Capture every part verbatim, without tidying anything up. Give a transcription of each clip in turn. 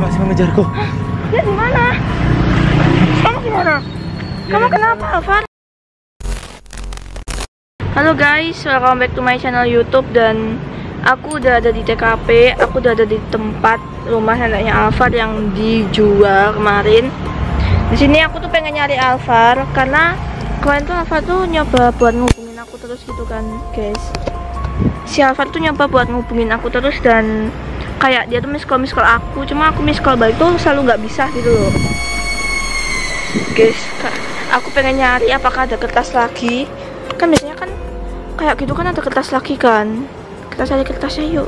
masih mengejarku. Hah? Dia di mana? Kamu gimana? Kamu kenapa, Alvan? Halo guys, welcome back to my channel YouTube. Dan aku udah ada di T K P. Aku udah ada di tempat rumah neneknya Alvar yang dijual kemarin. Di sini aku tuh pengen nyari Alvar karena kemarin tuh Alvar tuh nyoba buat ngubungin aku terus gitu kan, guys. Si Alvar tuh nyoba buat ngubungin aku terus dan kayak dia tuh miss call miss call aku, cuma aku miss call balik tuh selalu nggak bisa gitu loh, guys. Aku pengen nyari apakah ada kertas lagi. Kan biasanya kan kayak gitu kan ada kertas lagi kan. Kita cari kertasnya yuk.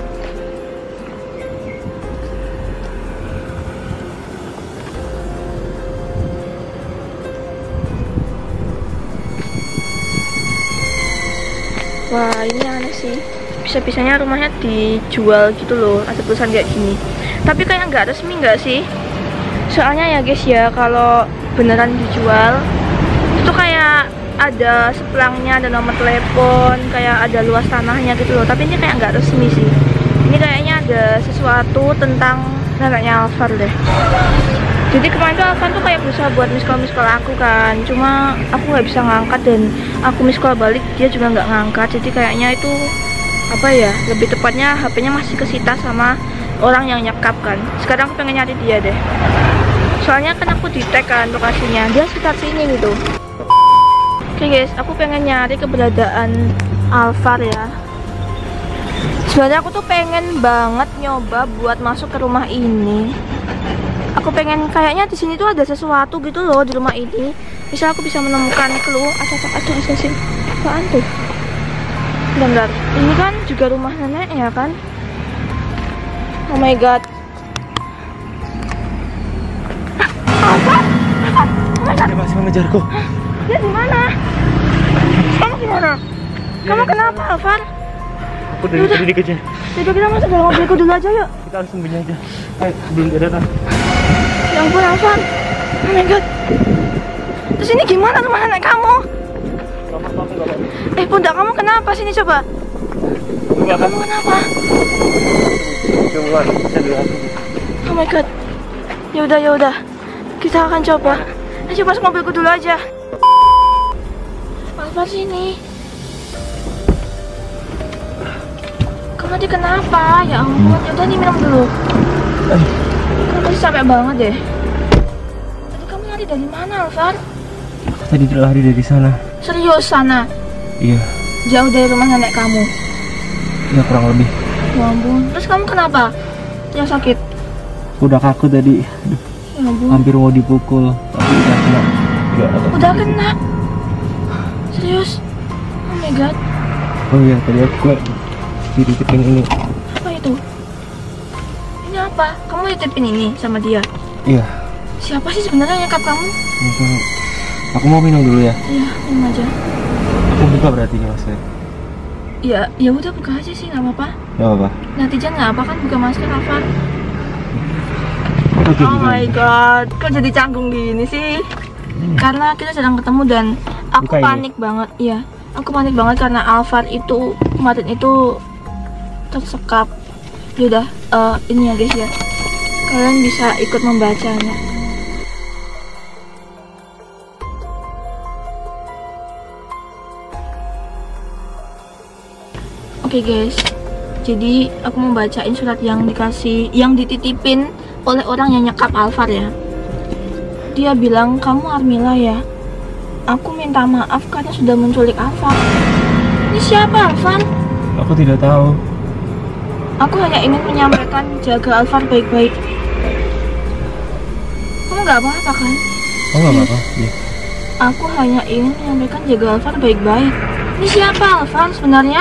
Wah, ini aneh sih. Bisa-bisanya rumahnya dijual gitu loh, ada tulisan kayak gini. Tapi kayak nggak resmi nggak sih? Soalnya ya guys ya, kalau beneran dijual itu kayak ada seplangnya, ada nomor telepon, kayak ada luas tanahnya gitu loh. Tapi ini kayak nggak resmi sih. Ini kayaknya ada sesuatu tentang neneknya Alvar deh. Jadi kemarin tuh Alvan tuh kayak berusaha buat miss call miss call aku kan, cuma aku nggak bisa ngangkat dan aku miss call balik dia juga nggak ngangkat. Jadi kayaknya itu apa ya, lebih tepatnya H P-nya masih kesita sama orang yang nyekap kan. Sekarang aku pengen nyari dia deh. Soalnya kan aku di tag kan lokasinya, dia sekitar sini gitu. Oke okay guys, aku pengen nyari keberadaan Alvar ya. Sebenarnya aku tuh pengen banget nyoba buat masuk ke rumah ini. Aku pengen kayaknya di sini tuh ada sesuatu gitu loh di rumah ini. Bisa aku bisa menemukan clue. Acak acak acak apaan tuh? Bentar, ini kan juga rumah nenek ya kan? Oh my god. Alvar, Alvar, oh my god. Dia masih mengejarku. Hah? Dia di mana? Kamu gimana? Kamu kenapa, Alvar? Aku dari tadi dikejar. Jadi kita masuk dalam mobilku dulu aja yuk. Kita harus sembunyi aja. Eh, belum dia datang. Ya ampun, Alvar. Oh my god. Terus ini gimana rumah nenek kamu? Eh, pundak kamu kenapa? Sini coba. Pundak kamu kenapa? Coba, bisa dilihat. Oh my god. Ya udah, ya udah. Kita akan coba. Ayo masuk mobilku dulu aja. Alvar sini. Kamu tadi kenapa? Ya ampun. Ya udah nih, minum dulu. Kamu pasti capek banget deh. Tadi kamu lari dari mana, Alvar? Tadi lari dari sana. Serius sana? Iya. Jauh dari rumah nenek kamu? Ya kurang lebih. Ya ampun. Terus kamu kenapa? Yang sakit? Udah kaku tadi. Aduh, ya ampun. hampir mau dipukul. Tapi udah kena. Udah, udah kena? Serius? Oh my god. Oh iya, tadi aku dititipin ini. Apa itu? Ini apa? Kamu dititipin ini sama dia? Iya. Siapa sih sebenarnya nyekap kamu? Mungkin aku mau minum dulu ya. Iya, minum aja. Aku buka berarti nih masker. Ya, ya udah buka aja sih, nggak apa-apa. Nggak apa-apa. Netizen nggak apa kan buka masker, Alvar? Okay, oh my god, kok jadi canggung gini sih? Hmm. Karena kita sedang ketemu dan aku buka panik ini. banget. Iya, aku panik banget karena Alvar itu kemarin itu tersekap. Yaudah, uh, ini ya guys ya. Kalian bisa ikut membacanya. Oke okay guys, jadi aku mau bacain surat yang dikasih, yang dititipin oleh orang yang nyekap Alvar ya. Dia bilang, kamu Armila ya? Aku minta maaf karena sudah menculik Alvar. Ini siapa Alvar? Aku tidak tahu. Aku hanya ingin menyampaikan jaga Alvar baik-baik. Kamu nggak apa-apa kan? Oh nggak apa-apa. Ya. Aku hanya ingin menyampaikan jaga Alvar baik-baik. Ini siapa Alvar sebenarnya?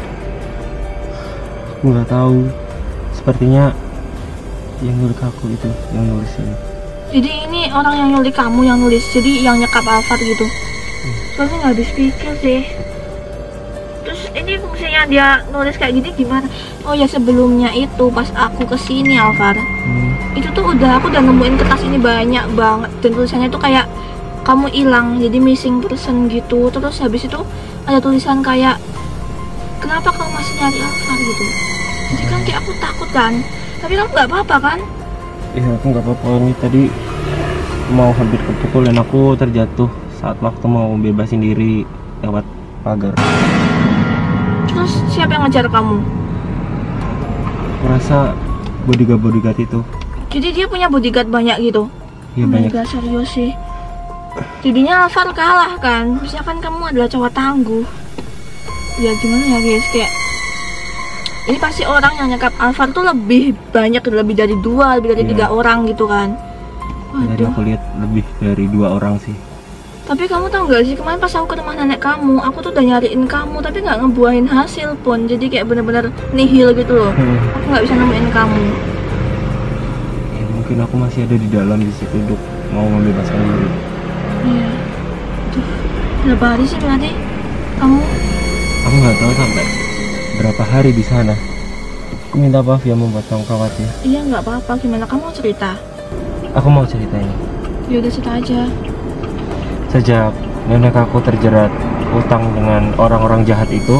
Aku nggak tahu. Sepertinya yang nyulik aku itu yang nulis ini. Jadi ini orang yang nyulik kamu yang nulis. Jadi yang nyekap Alvar gitu. Hmm. Soalnya nggak habis pikir sih. Terus ini fungsinya dia nulis kayak gini gimana? Oh ya, sebelumnya itu pas aku kesini Alvar, hmm. itu tuh udah aku udah nemuin kertas ini banyak banget dan tulisannya tuh kayak kamu hilang, jadi missing person gitu. Terus habis itu ada tulisan kayak kenapa kamu masih nyari Alvar gitu. Jadi kan kayak aku takut kan, tapi kamu nggak apa-apa kan? Ya aku nggak apa-apa, ini tadi mau hampir kepukul dan aku terjatuh saat waktu mau bebasin diri lewat pagar. Terus siapa yang ngejar kamu? Aku rasa bodyguard-bodyguard itu. Jadi dia punya bodyguard banyak gitu? Iya, oh banyak. Gak serius sih. Jadinya Alvar kalah kan? Harusnya kan kamu adalah cowok tangguh. Ya gimana ya guys, kayak ini pasti orang yang nyekap Alvar tuh lebih banyak, lebih dari dua, lebih dari Iya. tiga orang gitu kan. Tadi Waduh. aku lihat lebih dari dua orang sih. Tapi kamu tahu gak sih, kemarin pas aku ke rumah nenek kamu, aku tuh udah nyariin kamu tapi nggak ngebuahin hasil pun. Jadi kayak bener-bener nihil gitu loh. Hmm. Aku nggak bisa nemuin kamu. Ya, mungkin aku masih ada di dalam di situ untuk mau membebaskan diri. Iya. Tuh, berapa hari sih berarti kamu? Aku nggak tahu sampai berapa hari di sana. Aku minta maaf ya membuat kamu khawatir. Iya nggak apa-apa. Gimana kamu mau cerita? Aku mau ceritain. Ya udah cerita aja. Sejak nenek aku terjerat utang dengan orang-orang jahat itu,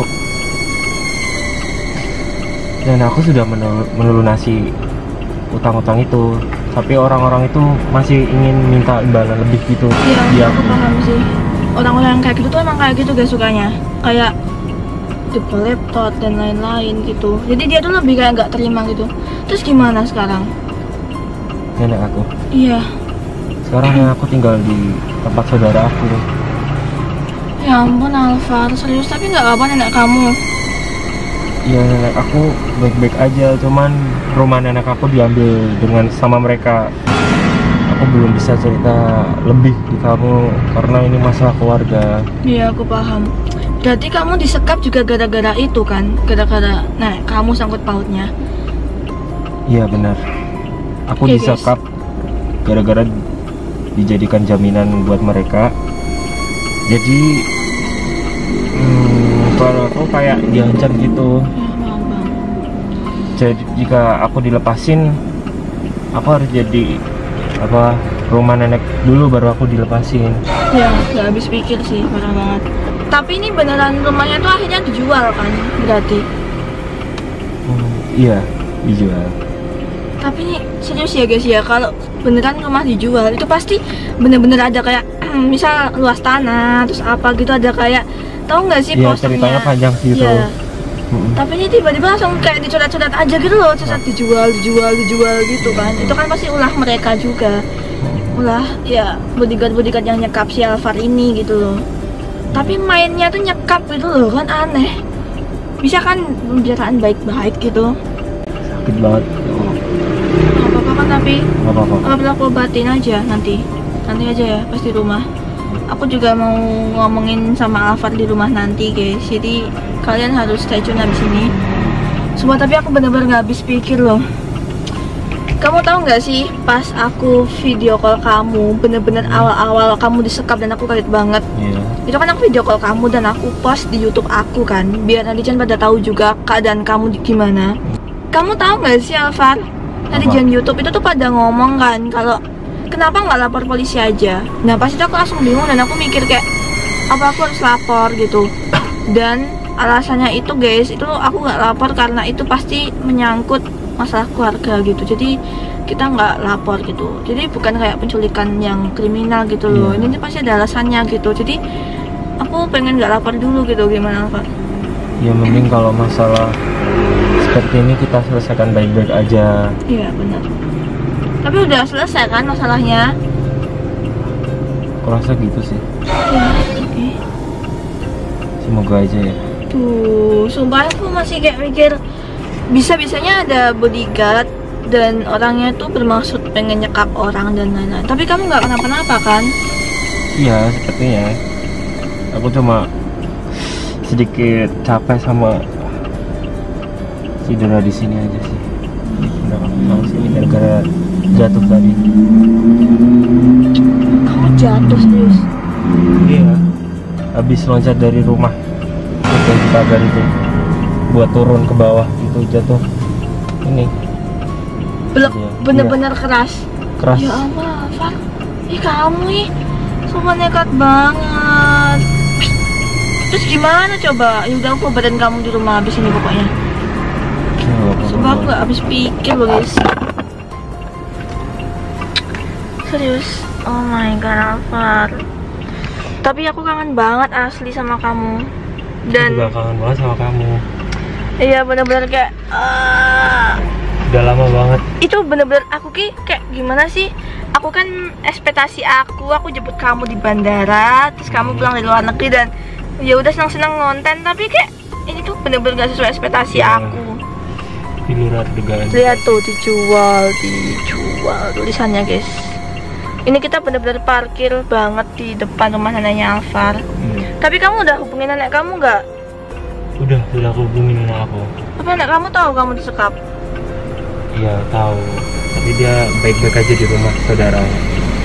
dan aku sudah menel- melunasi utang-utang itu, tapi orang-orang itu masih ingin minta imbalan lebih gitu. Iya, Dia aku paham sih. Orang-orang yang kayak gitu tuh emang kayak gitu guys sukanya. Kayak jebol laptop dan lain-lain gitu. Jadi dia tuh lebih kayak nggak terima gitu. Terus gimana sekarang? nenek aku. Iya. Sekarang nenek aku tinggal di tempat saudara aku. Ya ampun Alvar, serius tapi nggak apa-apa nenek kamu. Iya, nenek aku baik-baik aja, cuman rumah nenek aku diambil dengan sama mereka. Aku belum bisa cerita lebih di kamu karena ini masalah keluarga. Iya aku paham. Berarti kamu disekap juga gara-gara itu kan? Gara-gara, nah kamu sangkut pautnya. Iya benar. Aku Oke, guys. disekap gara-gara dijadikan jaminan buat mereka. Jadi hmm, kalau aku kayak diancam gitu. Ya paham bang. Jadi jika aku dilepasin, aku harus jadi apa rumah nenek dulu baru aku dilepasin. Ya nggak habis pikir sih, parah banget. Tapi ini beneran rumahnya tuh akhirnya dijual kan? Berarti. Hmm, iya dijual. Tapi nih serius ya guys ya, kalau beneran rumah dijual itu pasti bener-bener ada kayak misal luas tanah terus apa gitu, ada kayak tahu nggak sih Iya, posternya? ceritanya panjang sih itu. Iya. Mm-mm. Tapi ini tiba-tiba langsung kayak dicoret-coret aja gitu loh, terus dijual, dijual, dijual gitu kan. Itu kan pasti ulah mereka juga. Ulah ya bodyguard-bodyguard yang nyekap si Alvar ini gitu loh. Tapi mainnya tuh nyekap gitu loh kan, aneh. Bisa kan pembicaraan baik-baik gitu. Sakit banget. Oh, Gak apa-apa kan tapi nggak apa-apa. kalau aku obatin aja nanti. Nanti aja ya pas di rumah. Aku juga mau ngomongin sama Alvar di rumah nanti guys. Jadi kalian harus stay tune habis ini. Semua tapi aku bener-bener gak habis pikir loh. Kamu tahu nggak sih pas aku video call kamu, bener-bener awal-awal kamu disekap dan aku kaget banget. Iya. Itu kan aku video call kamu dan aku post di YouTube aku kan, biar netizen pada tahu juga keadaan kamu di- gimana. Kamu tahu nggak sih Alvar? Netizen YouTube itu tuh pada ngomong kan kalau kenapa nggak lapor polisi aja. Nah pas itu aku langsung bingung dan aku mikir kayak apa aku harus lapor gitu. Dan alasannya itu guys, itu aku nggak lapor karena itu pasti menyangkut masalah keluarga gitu. Jadi kita nggak lapor gitu. Jadi bukan kayak penculikan yang kriminal gitu loh. Iya. Ini pasti ada alasannya gitu. Jadi aku pengen nggak lapor dulu gitu. Gimana Alvar? Ya mending kalau masalah seperti ini kita selesaikan baik-baik aja. Iya benar. Tapi udah selesai kan masalahnya? Aku rasa gitu sih. Ya, oke. Semoga aja ya. Tuh, sumpah aku masih kayak mikir bisa-bisanya ada bodyguard dan orangnya tuh bermaksud pengen nyekap orang dan lain-lain. Tapi kamu nggak kenapa-napa kan? Iya sepertinya. Aku cuma sedikit capek sama cedera di sini aja sih. Udah kamu sini gara-gara jatuh tadi. Kamu jatuh serius? Iya. Habis loncat dari rumah dari pagar itu buat turun ke bawah itu jatuh. Ini Belum Iya, bener-bener keras. keras. Ya Allah, Far. Ih kamu nih, sumpah nekat banget. Terus gimana coba? Ya udah aku obatin kamu di rumah habis ini pokoknya. Ya, nggak apa-apa. Sumpah aku gak habis pikir loh guys. Serius? Oh my god, Alvar. Tapi aku kangen banget asli sama kamu. Dan Aku juga kangen banget sama kamu. iya bener-bener kayak ah. Udah lama banget. Itu bener-bener aku ki kayak gimana sih? Aku kan ekspektasi aku, aku jemput kamu di bandara, terus kamu Hmm. pulang dari luar negeri dan ya udah senang-senang ngonten, tapi kayak ini tuh bener-bener gak sesuai ekspektasi Ya. aku. Di luar dugaan. Lihat tuh, dijual, dijual tulisannya guys. Ini kita bener-bener parkir banget di depan rumah neneknya Alvar. Hmm. Tapi kamu udah hubungin nenek kamu nggak? Udah, udah aku hubungin sama aku. Apa nenek kamu tahu kamu disekap? Iya, tahu. Tapi dia baik-baik aja di rumah saudaranya.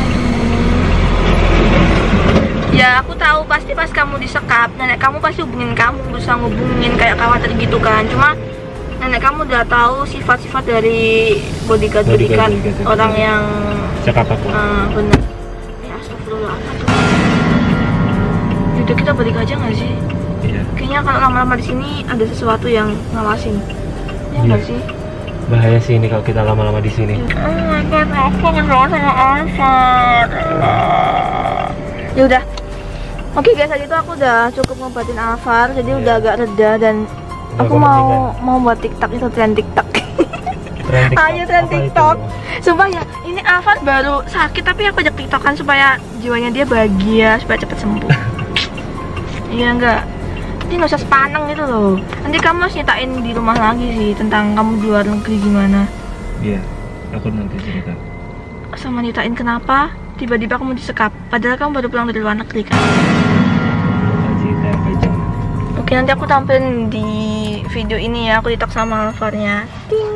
Ya aku tahu pasti pas kamu disekap nenek kamu pasti hubungin kamu, berusaha ngubungin kayak khawatir gitu kan. Cuma nenek kamu udah tahu sifat-sifat dari bodyguard bodyguard Bodyguard-bodyguard itu. orang yang Cakap aku. uh, bener. Ya astagfirullah, apa tuh? Yaudah kita balik aja nggak sih? Iya. Kayaknya kalau lama-lama di sini ada sesuatu yang ngawasin. Ya Iya. nggak sih? Bahaya sih ini kalau kita lama-lama di sini. Oh my god, aku kangen banget sama Alvar. Ya udah. Oke guys, tadi itu aku udah cukup ngobatin Alvar, jadi Iya. udah agak reda dan Udah aku kamu mau mendingan. mau buat TikTok itu tren TikTok. Tren TikTok. Ayo tren Apa TikTok. itu? Sumpah ya, ini Alvar baru sakit tapi aku ajak TikTokan supaya jiwanya dia bahagia, supaya cepet sembuh. Iya enggak? Ini nggak usah sepaneng gitu loh. Nanti kamu harus nyetain di rumah lagi sih tentang kamu di luar negeri gimana. Iya, aku nanti cerita. Sama nyetain kenapa tiba-tiba kamu disekap. Padahal kamu baru pulang dari luar negeri kan. Bakal cerita yang panjang. Oke, nanti aku tampilin di video ini ya, aku ditok sama Alvarnya. Ting.